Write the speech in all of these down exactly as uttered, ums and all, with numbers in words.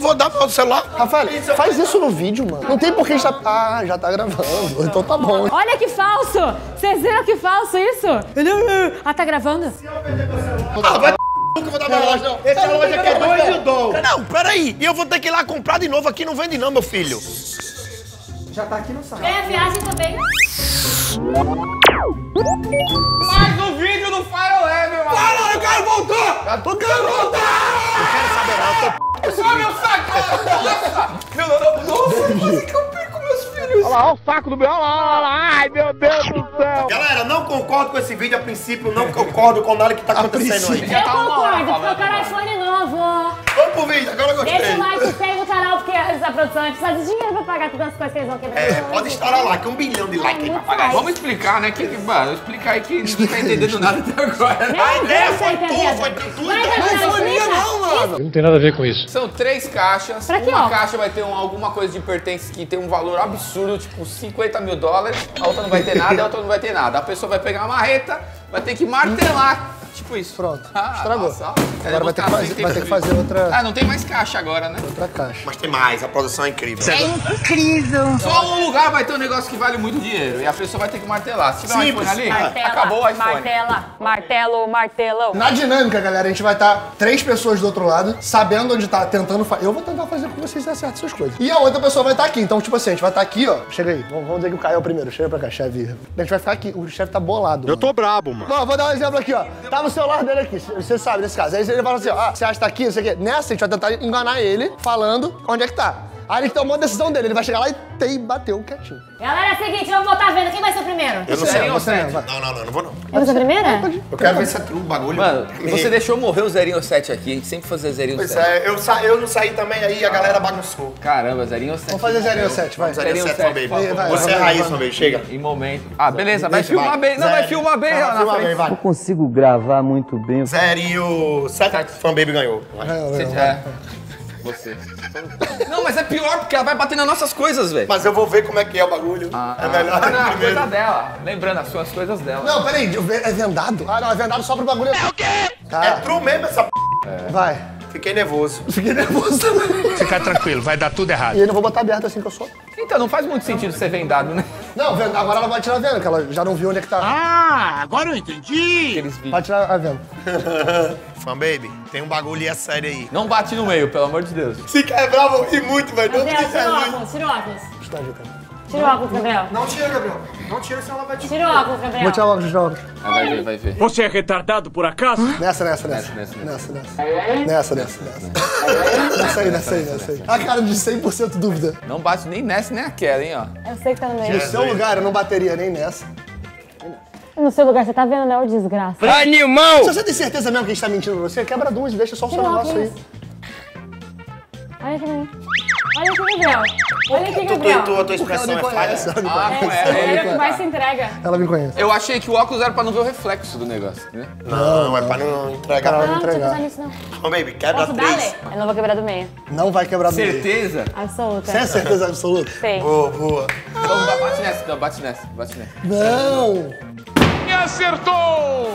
vou dar pro celular. Rafael, faz isso no vídeo, mano. Não tem por que já... Ah, já tá gravando. Então tá bom. Olha que falso! Vocês viram que falso isso? Ele... Ah, tá gravando? Ah, vai que eu vou dar meu relógio, não. Esse relógio aqui é dois mil dólares. Não, peraí. E eu vou ter que ir lá comprar de novo. Aqui não vende não, meu filho. Já tá aqui no site. É a viagem também. Mais um vídeo do Firelab, mano. Fala, o cara voltou! O cara voltou! Eu quero saber, não. Eu tô... Olha meu saco! Nossa! Meu Deus, nossa, quase que eu perco meus filhos. Olha lá, olha o saco do meu, olha lá, olha lá. Ai, meu Deus do céu. Galera, não concordo com esse vídeo a princípio, não concordo com nada que tá acontecendo aí. Eu concordo, porque eu quero iPhone novo. Vamos pro vídeo, agora eu gostei. Deixa o like, segue no canal, porque a produção vai precisar de dinheiro pra pagar todas as coisas que eles vão quebrar. É, pode estourar lá, que é um bilhão de likes aí pra pagar. Vamos explicar, né? Que, que, mano, explicar aí que ninguém tá entendendo nada até agora. Não, A ideia deixa foi aí, tua, Pedro. foi tudo. Vai, Não Gabriel, foi minha explica. não, mano. Não tem nada a ver com isso. São três caixas. Pra quê, Uma ó? caixa vai ter um, alguma coisa de pertence que tem um valor absurdo, tipo cinquenta mil dólares. A outra não vai ter nada, a outra não vai ter nada. A pessoa vai pegar uma marreta, vai ter que martelar. Tipo isso. Pronto. Ah, Estragou. nossa. Agora vai ter, que fazer, vai ter que fazer outra, Ah, não tem mais caixa agora, né? outra caixa. Mas tem mais, a produção é incrível. Só um lugar vai ter um negócio que vale muito dinheiro e a pessoa vai ter que martelar. Se tiver um Simples. iPhone ali, Martela, acabou o iPhone. Martela, martelo, martelão. Na dinâmica, galera, a gente vai estar três pessoas do outro lado, sabendo onde tá, tentando fazer. Eu vou tentar fazer com vocês acertem suas coisas. E a outra pessoa vai estar aqui. Então, tipo assim, a gente vai estar aqui, ó. Chega aí. Vamos, vamos dizer que o Caio é o primeiro. Chega pra cá, chefe. A gente vai ficar aqui. O chefe tá bolado. Eu mano. tô brabo, mano. Não, eu vou dar um exemplo aqui, ó. Tá no celular dele aqui, você sabe nesse caso. Aí ele fala assim, ó, ah, você acha que tá aqui, não sei o quê. Nessa, a gente vai tentar enganar ele, falando onde é que tá. Aí ele tomou a decisão dele, ele vai chegar lá e tem, bateu quietinho. Galera, é o seguinte, vamos botar a venda. Quem vai ser o primeiro? Eu não Zerinho sei. ou Você mesmo, sete? vai. Não, não, não, não vou não. Eu vou ser a primeira? Eu quero ver se é true o bagulho. Mano, você deixou morrer o zerinho ou sete aqui, a gente sempre fazia zerinho ou Pois sete. é, eu, sa... eu não saí também, aí a galera bagunçou. Caramba, zerinho ou sete. Vamos fazer zero sete, vai. Zerinho Zerinho sete, sete, baby. por favor. Vai, Você é vai, raiz, vai. baby. Chega. Em momento. Ah, beleza, vai Deixa, filmar vai. bem. Não, vai Zero. filmar bem Vai, lá na filma frente. bem, vai. Consigo gravar muito bem. Zerinho sete, Fan Baby ganhou. Vai. Você- É. Você. Não, mas é pior porque ela vai bater nas nossas coisas, velho. Mas eu vou ver como é que é o bagulho. é melhor Ah, não, a primeiro. coisa dela. Lembrando, as suas coisas dela. Não, peraí, é vendado? Ah, não, é vendado só pro bagulho. É o quê? É Tá, true mesmo essa p... vai. Fiquei nervoso. Fiquei nervoso também. Fica tranquilo, vai dar tudo errado. E eu não vou botar aberto assim que eu sou. Então, não faz muito sentido ser vendado, né? Não, venda- agora ela vai tirar a venda, que ela já não viu onde é que tá. Ah, agora eu entendi. Aqueles vídeos. Vai tirar a venda. Fan Baby, tem um bagulho e é sério aí. Não bate no meio, pelo amor de Deus. Se quebrar, vou rir muito, velho. Não Gabriel, me tira o muito. óculos, tira o óculos. Deixa eu ajeitar. Tira o óculos, Gabriel. Não tira, Gabriel. Não tira, senão ela vai te... Tira o óculos, Gabriel. Vou tirar o óculos, tirar o óculos. Ah, vai ver, vai ver. Você é retardado por acaso? Nessa, nessa, nessa. Nessa, nessa, Nessa, nessa. Nessa, nessa, nessa. Nessa aí, nessa aí, nessa aí. A cara de cem por cento dúvida. Não bate nem nessa, nem aquela, hein, ó. Eu sei que tá no No meio. seu lugar, eu não bateria nem nessa. No seu lugar, você tá vendo, né? O desgraça. Animal! Se você tem certeza mesmo que a gente tá mentindo pra você, quebra duas e deixa só o seu Tira o negócio aí. óculos. Olha aqui pra mim. Olha aqui, Gabriel. Olha aqui, Tu, tu, Gabriel. tu, a tua Ela expressão me é conhece, falha. ela me Ah, não conhece. é. Ele é o que mais se entrega. Ela me conhece. Eu achei que o óculos era pra não ver o reflexo do negócio, né? Não, é pra não entregar. Ela Não, vai não tinha entregar. pensado nisso, não. Fan Baby, quebra Posso dar, três. Lê? Eu não vou quebrar do meio. Não vai quebrar do meio. Certeza? Absoluta. Você é certeza absoluta? Sei. Boa, boa. Então ba- bate nessa, então, bate nessa, bate nessa. Não! Me acertou!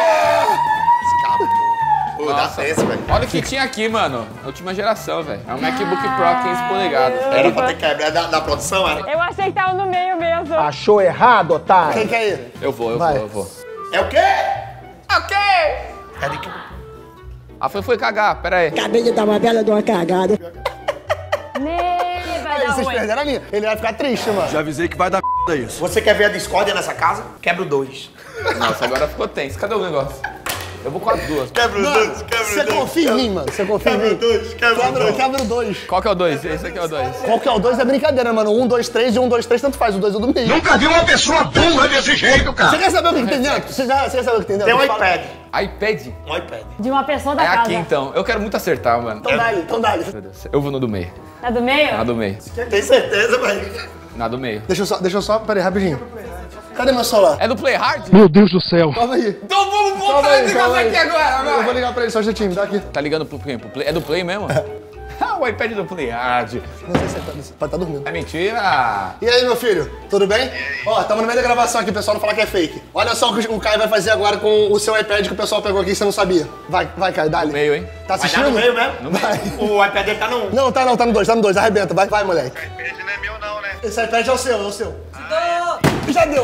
Pô, dá Nossa. senso, velho. Olha o que tinha aqui, mano. Última geração, velho. É um MacBook Pro quinze polegadas. Era pra ter quebrado. É da, da produção, era? Eu achei que tava no meio mesmo. Achou errado, otário? Quem quer ir? Eu vou, eu Vai. vou, eu vou. É o quê? Ok! É de que... A foi foi cagar, pera aí. Acabei de dar uma bela de uma cagada. Nee, vai Aí, dar vocês ruim. perderam a linha. Ele vai ficar triste, mano. Já avisei que vai dar p isso. Você quer ver a discórdia nessa casa? Quebra o dois. Nossa, agora ficou tenso. Cadê o negócio? Eu vou com as duas. Quebra o dois, quebra Você confia em mim, mano. Você confia em Quebra o mim. dois, quebra o Quebra, dois. quebra o dois. Qual que é o dois? Esse aqui é o dois. Qual que é o dois é brincadeira, mano. Um, dois, três e um, dois, três, tanto faz. O dois é do meio. Nunca vi uma pessoa burra desse jeito, cara. Você quer saber o que, que tem dentro? Você, já, você quer saber o que tem dentro? Tem um Eu falo- iPad. iPad? Um iPad. De uma pessoa da É casa. aqui então. Eu quero muito acertar, mano. Então dá-lhe, então dá-lhe. Meu Deus. Eu vou no do meio. É do meio? Na do meio. Tem certeza, velho? Na do meio. Deixa eu só, deixa eu só, peraí, rapidinho. Cadê meu celular? É do Play Hard? Meu Deus do céu. Calma aí. Então vamos Calma botar aí, esse calma negócio aí. aqui agora, Eu vou vai. ligar pra ele, só um jeitinho, me dá aqui. Tá ligando pro quem? Pro Play? É do Play mesmo? Ah, o iPad do Play Hard. Não sei se ele tá, pode estar dormindo. É mentira. E aí, meu filho? Tudo bem? Ó, estamos no meio da gravação aqui, o pessoal não falar que é fake. Olha só o que o Caio vai fazer agora com o seu iPad que o pessoal pegou aqui e você não sabia. Vai, vai, Caio, dá-lhe. No meio, hein? Tá Vai assistindo? dar no meio mesmo? No meio. Vai. O iPad dele tá no um. Não, tá não, tá no dois, tá no dois. Arrebenta, vai, vai, moleque. O iPad não é meu não, né? Esse iPad é o seu, é o seu. Já deu.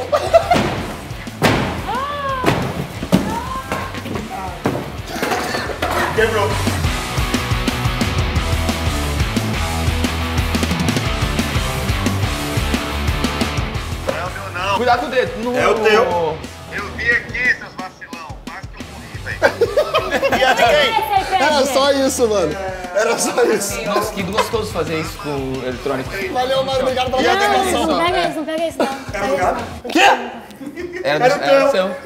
Quebrou. Não é o meu não. Cuidado com o dedo. No... É o teu. Eu vi aqui, seus vacilão. Quase que eu morri, velho. E a de quem? Esse iPad. Era só isso, mano. Era só isso. Nossa, que gostoso fazer isso com o eletrônico. Valeu, mano. Obrigado pela E a Não, participação. não pega isso, não pega isso, não. Pega isso, não. Quê? Era, Era o do, era teu. o seu.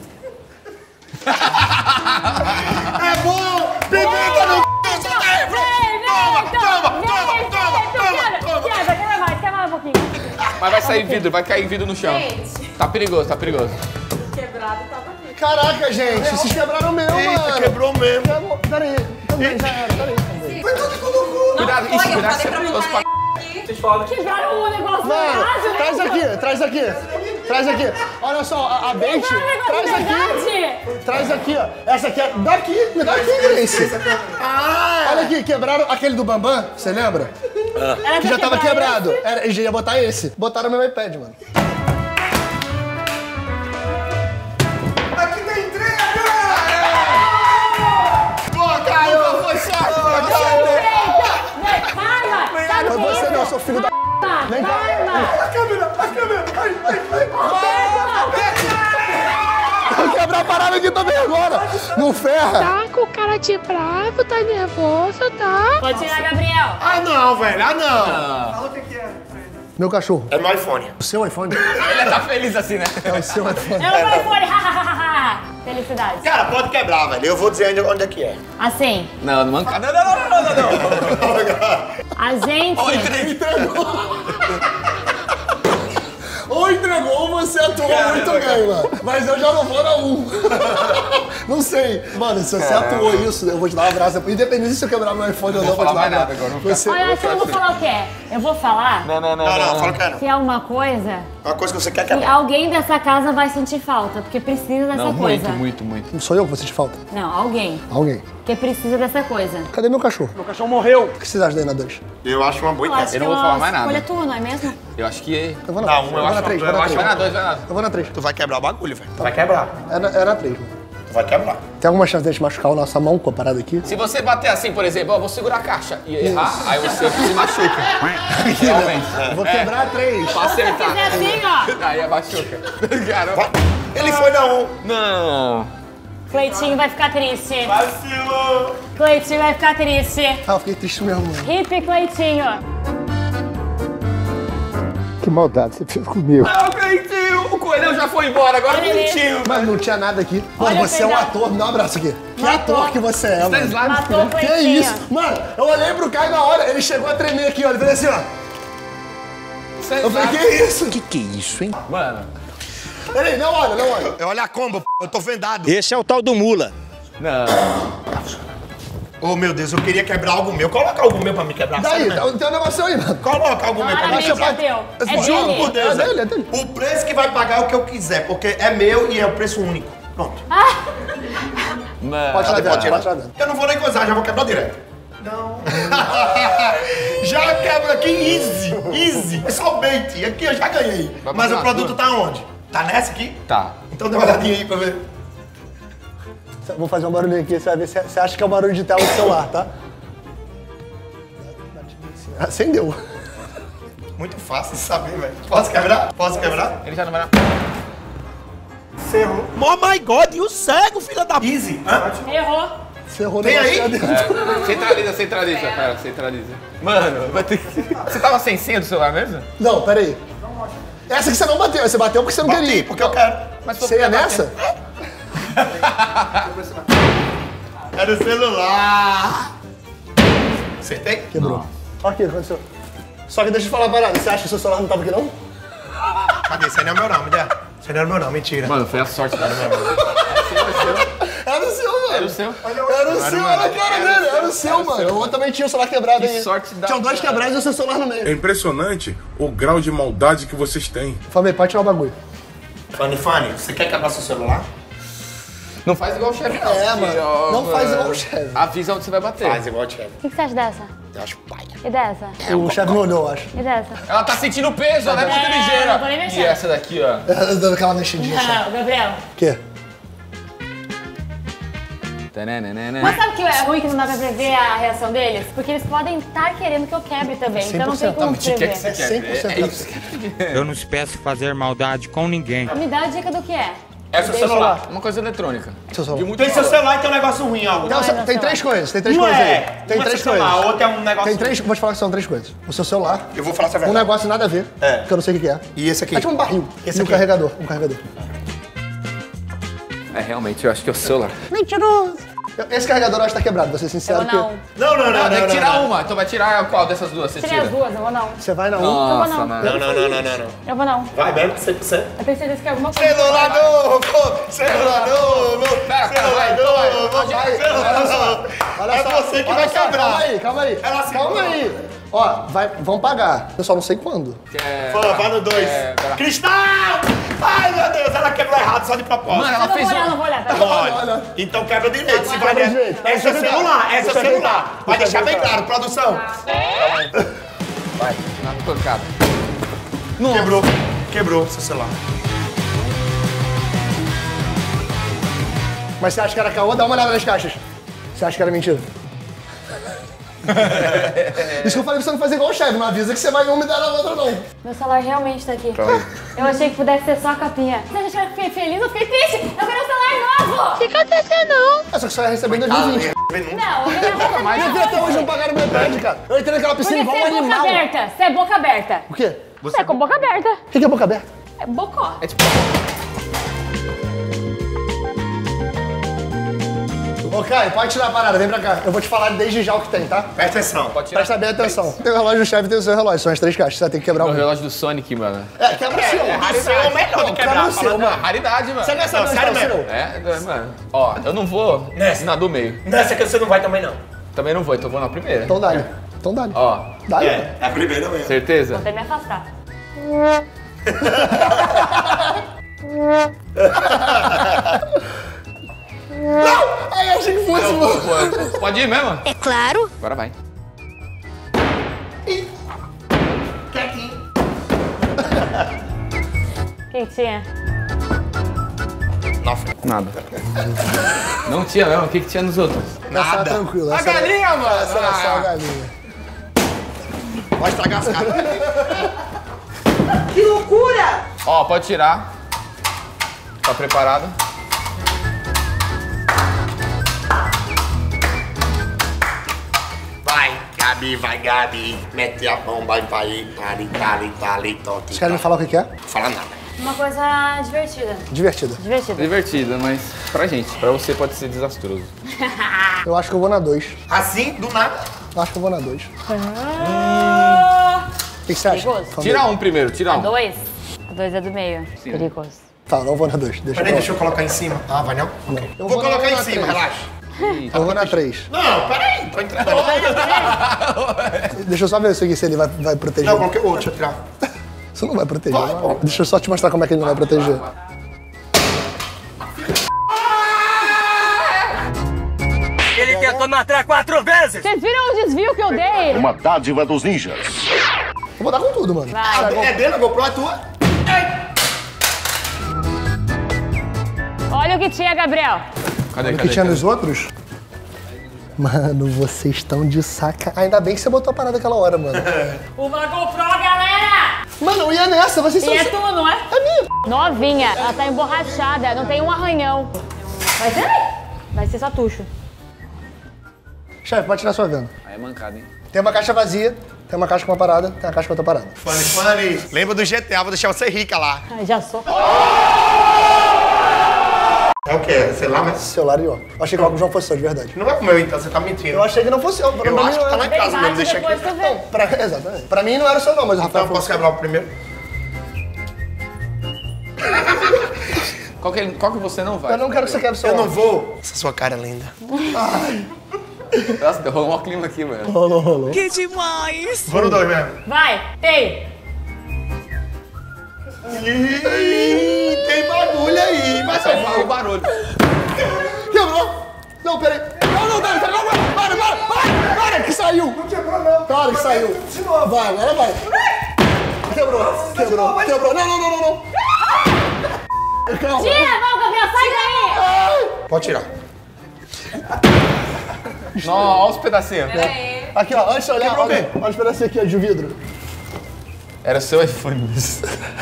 É bom! Pimenta no c... Solta aí, Toma, toma, toma, toma, toma, toma. Quer, quer mais, quer mais um pouquinho. Mas vai sair vidro, vai cair vidro no chão. Tá perigoso, tá perigoso. Quebrado tava aqui. Caraca, gente. Vocês quebraram o meu, Eita, mano. quebrou mesmo. Quebrou. Peraí. Também já era. Peraí. Foi tudo que colocou. Cuidado, isso, cuidado, isso é perigoso pra... Quebraram o negócio do Mano, rádio, né? traz aqui, traz aqui. Traz aqui. Olha só, a, a Bente, Quebraram o negócio traz de aqui. verdade. Traz aqui, ó. Essa aqui é daqui, me dá aqui, Grace. Ah! Olha aqui, quebraram aquele do Bambam, você lembra? Era Que pra já tava quebrar quebrado. esse. Era, eles ia botar esse. Botaram meu iPad, mano. Aqui tem entrega! Boa, Caio! Foi sorte! Boa, Caio! Vem, Karma! Sabe o Foi que é você isso? não, seu filho da... Vem cá. Karma! A câmera! A câmera! Ai, ai, ai! Vou quebrar a parada aqui também agora. Não ferra. Tá com cara de bravo, tá nervoso, tá? Pode tirar, Gabriel. Ah, não, velho! Ah, não! Meu cachorro. É no iPhone. O seu iPhone. Ele tá feliz assim, né? É o seu iPhone. Eu não vou iPhone, hahaha. Felicidade. Cara, pode quebrar, velho. Eu vou dizer ainda onde é que é. Assim, Não, não manca. Não, não, não, não, não, não. a gente... Entregou. Ou entregou ou você atuou muito bem, mano. Mas eu já não vou na um. Não sei. Mano, se você atuou isso, eu vou te dar um abraço. Independente se eu quebrar meu iPhone ou não, eu vou te dar um falar mais abraço. nada agora, não fica- Você... Olha, acho que eu vou falar o quê? Eu vou falar Não, não, não. Não, não, fala que é não. que é uma coisa Uma coisa que você quer que quebrar. alguém dessa casa vai sentir falta, porque precisa dessa Não, coisa. muito, muito, muito. Sou eu que você te falta? Não, alguém. Alguém. Que precisa dessa coisa. Cadê meu cachorro? Meu cachorro morreu. O que vocês acham daí na dois? Eu acho uma boa Eu ideia. acho Eu não que vou é falar uma mais nada. escolha tua, não é mesmo? Eu acho que... Eu vou na, Não, um eu eu vou acho na três, uma- vou eu na acho três. Vai na dois, vai na dois. Eu vou na três. Tu vai quebrar o bagulho, velho. Vai quebrar. É na, é na três, mano. Tu vai quebrar. Tem alguma chance de a gente machucar a nossa mão com a parada aqui? Se você bater assim, por exemplo, ó, vou segurar a caixa e errar, aí você se machuca. Realmente. Eu vou quebrar a três. Pra acertar. Se fizer assim, ó. Aí é machuca. Caramba. Ele foi na um. Não. Cleitinho vai ficar triste. Vacilou. Cleitinho vai ficar triste. Ah, eu fiquei triste mesmo, mano. Hip Cleitinho. Que maldade você fez comigo. Não, Cleitinho. O coelhão já foi embora, agora o Olha ele. Cleitinho. Mas não tinha nada aqui. Mano, Olha, você é um pega- ator. Me dá um abraço aqui. Que Um ator ator. que você é, mano. Stanislavski, Matou o né? Que Cleitinho. isso? Mano, eu olhei pro Caio na hora, ele chegou a tremer aqui, ó. Ele fez assim, ó. Eu falei, que isso? Que que é isso, hein? Mano. Peraí, não olha, não olha. É olha a combo, p***. Eu tô vendado. Esse é o tal do mula. Não. Oh, meu Deus, eu queria quebrar algo meu. Coloca algo meu pra me quebrar. Daí, sério mesmo. tem um negócio aí, mano. Coloca algo meu pra me Claramente é quebrar. teu. É Juro dele. por Deus. É dele, é dele. O preço que vai pagar é o que eu quiser, porque é meu e é o preço único. Pronto. Mano. Pode tirar Pode dentro, tirar. pode tirar dentro. Eu não vou nem coisar, já vou quebrar direto. Não. Já quebra aqui easy, easy. É só o bait. Aqui eu já ganhei. Vai Mas bater o na produto tua? tá onde? Tá nessa aqui? Tá. Então dá uma olhadinha aí pra ver. Vou fazer um barulhinho aqui, você vai ver se você acha que é o barulho de tela do celular, tá? Acendeu. Muito fácil de saber, velho. Posso quebrar? Posso quebrar? Ele já não vai na... Cerrou. Oh my God, e o cego, filha da... Easy. Hã? Errou. Você errou o Tem negócio aí? lá dentro. É. Centraliza, centraliza, cara, centraliza. Mano, vai ter que... Você tava sem senha do celular mesmo? Não, peraí. Essa que você não bateu, você bateu porque você não Bati, queria. porque eu quero. Mas Você ia nessa? Era o celular. Acertei? Quebrou. Olha aqui, aconteceu. Só que deixa eu falar uma parada, você acha que o seu celular não tava aqui não? Cadê? Esse aí não é meu não, me dá. Esse aí não é meu não, mentira. Mano, foi a sorte da minha mão. Era o seu, mano. Era o seu. Era o seu, era a cara dele, era o seu, mano. O outro também tinha o celular quebrado aí. Que sorte da... Tinham dois quebrados e o seu celular no meio. É impressionante o grau de maldade que vocês têm. Fábio, pode tirar o bagulho. Fanny, Fanny, você quer quebrar seu celular? Não faz igual o chefe, não. É, mano. Ó, Não faz mano. igual o chefe. Avisa onde você vai bater. Faz igual o chefe. O que, que você acha dessa? Eu acho paia. E dessa? O chefe me olhou, eu acho. E dessa? Ela tá sentindo o peso, ela é muito É, ligeira. não tô nem mexendo. E essa daqui, ó. Dando aquela mexidinha só. Não, Gabriel. O quê? Mas sabe o que é ruim que não dá pra prever a reação deles? Porque eles podem estar querendo que eu quebre também, então não tem como O que é que prever. você É quer? cem por cento É isso. Eu não peço fazer maldade com ninguém. Me dá a dica do que é. É seu celular. Uma coisa eletrônica. Seu celular. De muito Tem seu valor. celular e tem um negócio ruim, ó. Não, Não, você- é tem meu três celular. coisas, tem três Um coisas é, aí. Tem um é três seu celular, coisas. outro é um negócio... Tem três, vou te falar que são três coisas. O seu celular, Eu vou falar essa um verdade. negócio nada a ver, É. que eu não sei o que que é. E esse aqui? É tipo um barril. Esse e um aqui? carregador, um carregador. É, realmente, eu acho que é o celular. Mentiroso! Esse carregador eu acho que tá quebrado, vou ser sincero. Eu vou não. porque Não, não, não, Não, tem não, que não, tirar não. uma. Então vai tirar qual dessas duas você Tirei as tira? duas, eu vou não. Você vai na um. Eu vou Nossa, não. mano. Não, não, não, não, não, não. Eu vou não. Vai mesmo, cem por cento. Eu tenho certeza que é alguma coisa. Celular novo! Celular novo! Pera, cara, vai, Celular vai. novo! Vai, olha só. Olha É só, você que olha vai só, quebrar. Calma aí, calma aí. Ela se calma segura. aí. Ó, vai, vão pagar. Eu só não sei quando. É, Fã, vai no dois. É, pera. Cristal! Ai, meu Deus, ela quebrou errado, só de propósito. Mano, Eu ela não fez vou olhar, um... não vou olhar. Tá? Olha, olha. então quebra direito. Se Quebra vai der. direito. É seu Deixa eu celular, é seu Deixa eu celular. ver. Vai Deixa eu deixar bem ver. claro, produção. Vai, na pancada. Quebrou, quebrou seu celular. Mas você acha que era caô? Dá uma olhada nas caixas. Você acha que era mentira? Isso que eu falei pra você não fazer igual o chefe, não avisa que você vai uma e dar na outra, não. Meu celular realmente tá aqui. Eu achei que pudesse ser só a capinha. Você acha que eu fiquei feliz? Eu fiquei triste. Eu quero um celular novo. O que aconteceu, não? É só que você vai receber em dois mil e vinte. Não, eu queria receber Minha filha até hoje não pagaram metade, cara. Eu entrei naquela piscina Porque igual você um é boca animal. aberta. Você é boca aberta. O quê? Você é com boca aberta. O que que é boca aberta? É bocó. É tipo... Ô, Caio, pode tirar a parada, vem pra cá. Eu vou te falar desde já o que tem, tá? Presta atenção. Pode tirar. Presta bem atenção. Tem o relógio do chefe e tem o seu relógio. São as três caixas, você vai ter que quebrar O um. relógio do Sonic, mano. É, quebra o seu. O seu é o melhor de Quebra quebrar. o seu, falando- mano. Raridade, mano. Você quer saber Não, onde tá sério o mesmo. seu? É, é, mano. Ó, eu não vou Nessa. na do meio. Nessa que você não vai também, não. Também não vou, então eu vou na primeira. Então dá-lhe. Então dá-lhe. Ó, Dá-lhe. É, é a primeira mesmo. certeza? Vou até me afastar. Ai, achei que fosse, mano. Pô, pode ir mesmo? É claro. Agora vai. O que que tinha? Nada. Não tinha mesmo? O que, que tinha nos outros? Essa era tranquila. A essa era- galinha, mano! Essa era só a Ah. galinha. Vai estragar as caras. Que loucura! Ó, pode tirar. Tá preparado? Vai, Gabi, vai, Gabi. Mete a bomba aí pra aí. Tali, tali, tali, toque. Vocês querem me falar o que que é? Não fala nada. Uma coisa divertida. Divertida. Divertida. Divertida, mas pra gente, pra você pode ser desastroso. Eu acho que eu vou na dois. Assim, do nada. Eu acho que eu vou na dois. O que que você acha? Perigoso. Fala Tira aí. um primeiro, tira A um. dois? A dois é do meio. Perigoso. Tá, não vou na dois. Deixa Peraí, eu deixa eu colocar em cima. Ah, vai não? Ok. Eu Vou vou colocar na em cima, três. relaxa. Eu vou na três. Não, peraí, tô entrando. Deixa eu só ver isso aqui, se ele vai, vai proteger. Não, coloquei outro, deixa eu tirar. Você não vai proteger. Vai, pô. Deixa eu só te mostrar como é que ele não vai proteger. Ele tentou matar quatro vezes! Vocês viram o desvio que eu dei? Uma dádiva dos ninjas. Vou botar com tudo, mano. Vai. É dele, a GoPro é tua? Olha o que tinha, Gabriel. Cadê, O que cadê? tinha cadê? nos outros? Mano, vocês estão de saca. Ainda bem que você botou a parada aquela hora, mano. Uma GoPro, galera! Mano, eu ia nessa, vocês são... E é tu, não é? É minha. Novinha, ela tá emborrachada, não tem um arranhão. Vai ser? Vai ser só tucho. Chefe, pode tirar sua venda. Aí é mancada, hein? Tem uma caixa vazia, tem uma caixa com uma parada, tem uma caixa com outra parada. Funny, funny. Lembra do G T A, vou deixar você rica lá. Ai, já sou. É o quê? Sei lá, mas... Celular e ó. Eu achei que o óculos não fosse seu, de verdade. Não é o meu, então, você tá mentindo. Eu achei que não fosse seu. Pra Eu mim acho não que tá era. lá em casa mesmo, deixa aqui. Depois tu vê. Pra... Exatamente. Pra mim não era o seu não, mas o Então Rafael eu posso falou. quebrar o primeiro? Qual que, ele- qual que você não vai? Eu não quero que você quebre o seu Eu não óculos. vou. Essa sua cara é linda. Nossa, deu um clima aqui, mano. Rolou, rolou. Que demais! Vou no dois mesmo. Vai, tem. Ih, tem bagulho aí. Vai Só fala o barulho. Quebrou! Não, peraí. Não, não, para, para, para, para, para, para, que saiu. Não quebrou, não. Para, que saiu. De novo. Vai, agora vai. Quebrou, quebrou, quebrou. Não, não, não, não, não. Calma. Tira, vai, Gabriel, sai daí. Pode tirar. Não, olha os pedacinhos. Aqui, ó, antes de olhar, Quebrou olha, bem. olha os pedacinhos aqui, ó, de vidro. Era seu iPhone isso.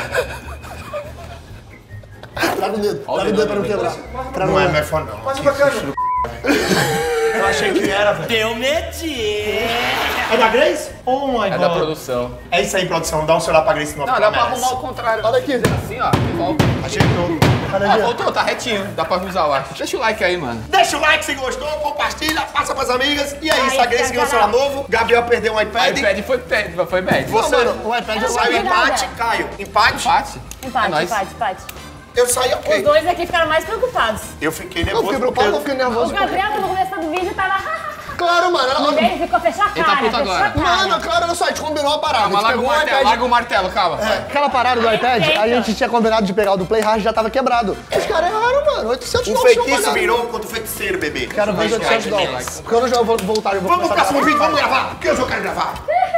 Traga o dedo, traga o dedo pra não quebrar. Traga Não o é dedo. meu iPhone, não. Passa pra câmera. Eu achei que era, velho. Deu medinho! É da Grace? Oh my É god. da produção. É isso aí, produção. Dá um celular pra Grace não Não, dá pra arrumar o contrário. Olha aqui. Assim, ó. Volta. Achei que não. Olha Ah, aqui. voltou, tá retinho. Dá pra usar, eu acho. Deixa o like aí, mano. Deixa o like se gostou, compartilha, passa pras amigas. E é isso, Ai, a Grace ganhou um celular novo. Gabriel perdeu um O iPad. iPad foi bad, foi bad. Você, Não, mano, o iPad é saiu Não, não, empate, não. Caio. Empate. Empate? Empate, É nóis. empate, empate. Eu saí Os ok. dois aqui ficaram mais preocupados. Eu fiquei Eu nervoso fiquei preocupado, eu porque... fiquei nervoso. O Gabriel, no começo do vídeo, tava... Claro, mano. No Ela... meio, ficou fechou a Ele tá cara, puto fechou a agora. cara. Mano, claro, olha só, a gente combinou a parada. Calma, A gente larga o pegou o martelo, iPad. larga o martelo, calma. Aquela parada do iPad, Perfeito. a gente tinha combinado de pegar o do Play Hard, já tava quebrado. Os caras erraram, mano. oitocentos O dólares. feitiço virou contra o feiticeiro, bebê. Quero ver os oitocentos dólares. Porque eu não já vou voltar, eu vou Vamos pro começar a próximo gravar. vídeo, vamos gravar. Porque hoje eu quero gravar.